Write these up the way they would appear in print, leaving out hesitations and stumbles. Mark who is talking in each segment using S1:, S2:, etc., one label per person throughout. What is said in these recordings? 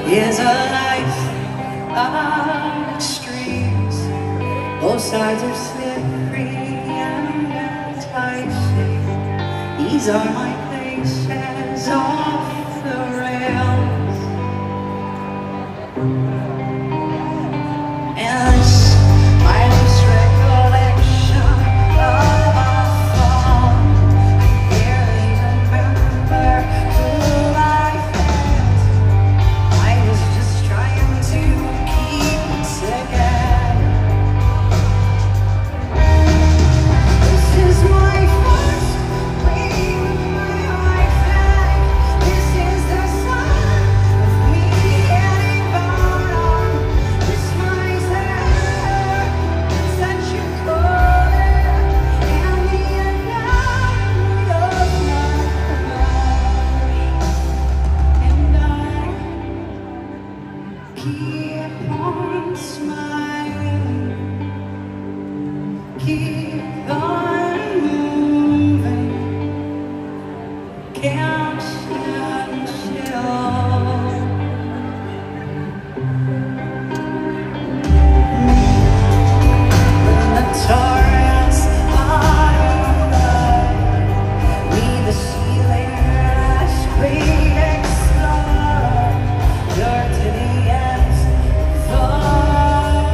S1: is a life of extremes. Both sides are slippery and enticing. These are my places off the rails. And this, my loose recollection of our fall. I barely remember who I felt. I was just trying to keep it together. This is my first wave of my life back. This is the sun with me heading bottom. This might hurt, such a cold and the end of my and I keep on smiling, keep on moving, can't stand still. When the torrents are blood, we the ceiling as great explorer, you're to the ends of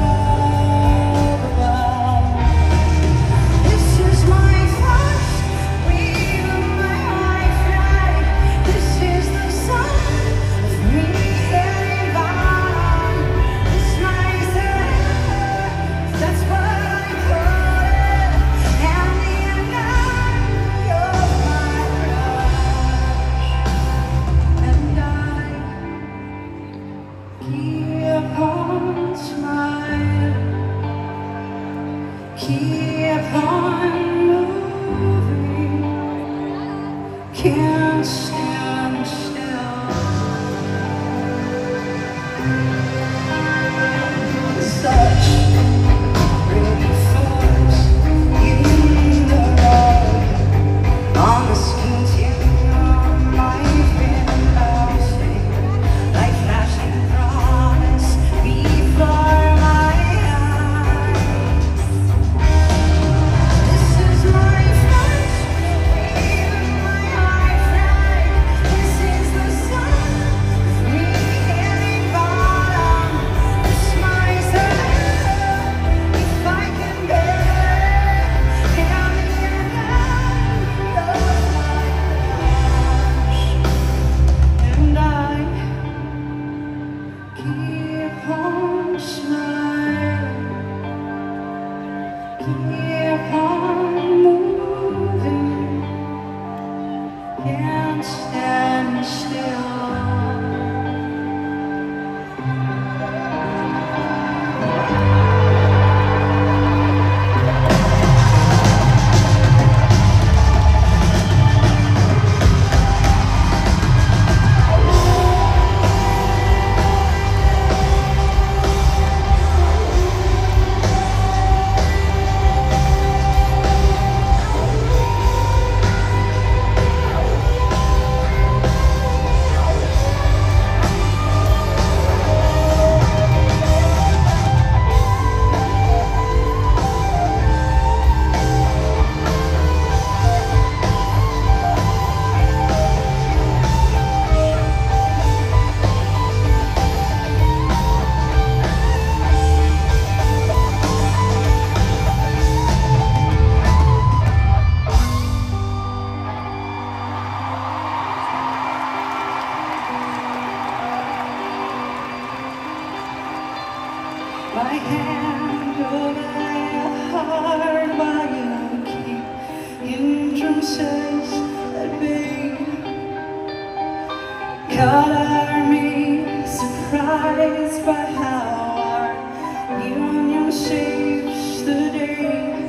S1: above. This is my first wave of my life ride. This is the sun of me heading bottom. This might hurt, that's what I call it. And the end of my rush. And I keep on smiling, keep on moving, can't stand still. Such pretty force in the road, on this continuum I've been bouncing, like flashing promise before my eyes. This is my first wave of my life ride. This is the sun with me heading bottom. This might hurt if I can bear it. And the end of my rush. And I keep on smiling, keep on moving, can't stand still. My hand over your heart while you keep hindrances at bay. Color me surprised by how our union saves the day.